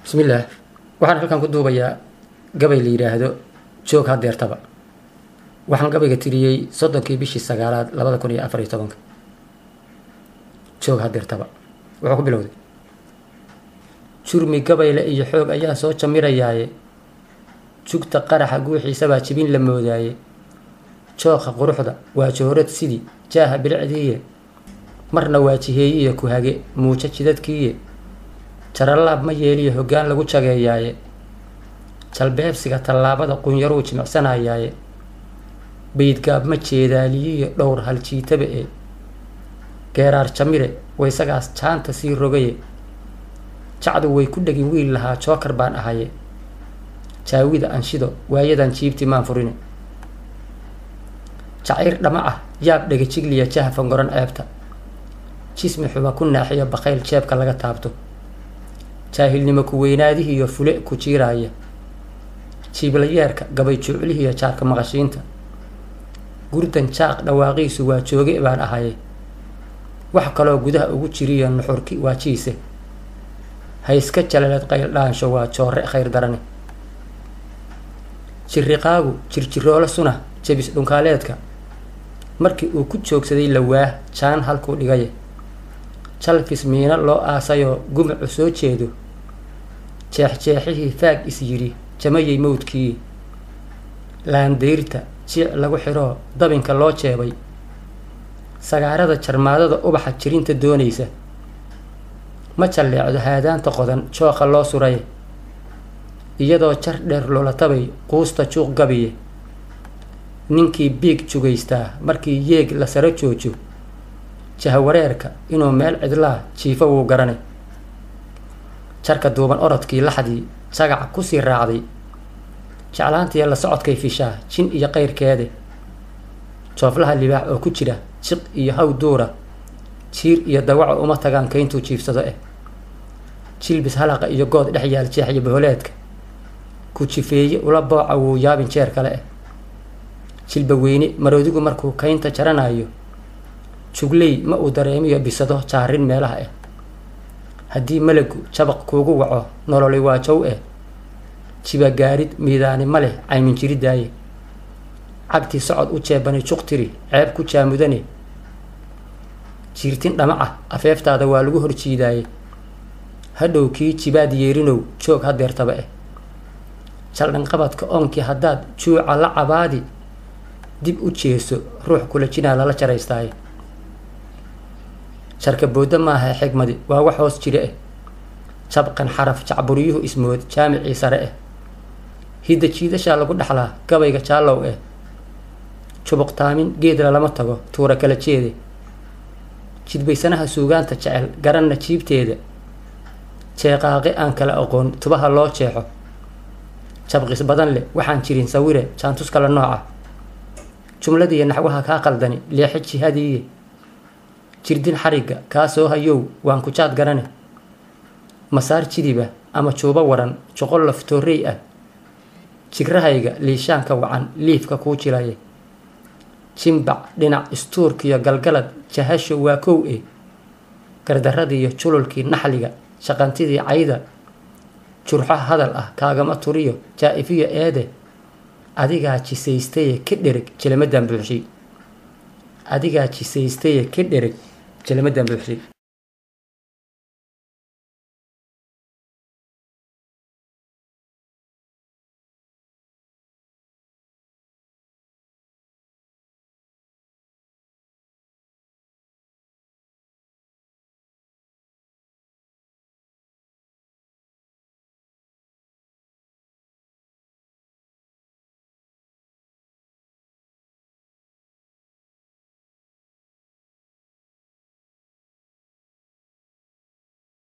بسم الله. waxaan halkan ku duubayaa gabay la yiraahdo joog hadeertaba. waxaan gabayga tiriyay 3 bishii 9 2014. joog hadeertaba wuxuu ku bilowday jurmi gabayla iyo xoog ayaa soo jamirayaaye jugta qaraxa guuxiisa baa jibin la moodaaye jooqa quruxda waa joorad sidii jaaha bilcdiye marna waa jiheeyiye ku hage muuja jidadkiye jaralaab ma yeeliyo hoggaan lagu jageeyaaye jalbeebsiga tallaabada qunyaruu jimicsanayaaye beydgaab ma jeedaaliyiyo dhowr hal jiitaba ee geeraar jamire waysagaas jaanta sii rogaye jacdu way ku dhegin wiil lahaa jookar baan ahaye jaawida anshido waayadan jiibti maan furine jacayr dhama ah yaab dhega jigliya jaha fangoran ceebta jismi xuba ku naaxiyo bakayl jeebka laga taabto jaahilnimo ku weynaadihi iyo fule ku jiiraaya jiiblayeerka gabay juuclihi iyo jaarka maqashiinta gurdan jaaq dhawaaqiisu waa jooge baan ahaye wax kaloo gudaha ugu jiriyo nuxurki waa jiise hayska jaleelad qayl dhaansho waa joore khayr darane jirriqaagu jirjiroola suna jabis dhunkaaleedka markii uu ku joogsaday lawaah jaan halkuu dhigaye jalfis miina loo aasayoo gumacu soo jeedo jeexjeexihii faag is yidhi jamayay mawdkii laandayrta jiic lagu xidhoo dabinka loo jeebay sagaarada jarmaadada ubaxa jirinta doonaysa ma jalleecdo haadaanta qodan jooqa loo suraye iyadoo jar dheer lolatabay quusta juuq gabiye ninkii biig jugaystaa markii yeeg la saro joojo jahawareerka inuu meel cidlaa jiifo wuu garane jarka duuban orodkii laxdii jagaca kusii raacday jeclaantiya la socodkay fishaa jin iyo qayrkeede jooflaha libaax oo ku jira jiq iyo haw duura jiir iyo dawaco uma tagaan kayntuu jiifsado jilbis halaqa iyo good dhex yaal jeexiyo baholeedka ku jifeeye ula booca wuu yaabin jeer kale jilba weyne maroodigu markuu kaynta jaranayo jugley ma uu dareemiyo bisado jaarin meelaha haddii malagu jabaq kuugu waco nololi waa jow jibagaarid miidaani ma leh caymin jiridaaye cagtii socod u jeebani juqtiri ceeb ku jaamudane jiirtin dhamaca afeeftaada waa lagu horjiidaaye hadhow kii jibaad yeerinow joog hadeertaba jaldhanqabadka oonkii haddaad juuca la cabaadi dib u jeeso ruux kula jinaa lala jaraystaaye jarka booda maaha xigmadi waa wax hoos jire jabqan xaraf jacburiyuhu ismood jaamicii sare hidda jiidashaa lagu dhaxlaa gabayga jaallow jubuqtaamin geedla lama tago tuura kala jeede jidbaysanaha suugaanta jecel garanna jiibteeda jeeqaaqe aan kala aqoon tubaha loo jeexo jabqis badan leh waxaan jirin sawire jaantus kala nooca jumladiiyo naxwaha kaa qaldani leexe jihadiiye jirdin xarigga kaa soo hayow waan ku jaad garane masaar jidiba ama juuba waran joqol laftoorey jigrahayga liishaanka wacan liifka kuu jilaye jimbac dhinac istuurkiyo galgalad jahasho waa kow gardarradiiyo jululkii naxliga shaqantidii cayda jurxo hadal kaagama turiyo jaa'ifiyo eede adigaa jisaystaye ka dhereg jelamadan buuxshay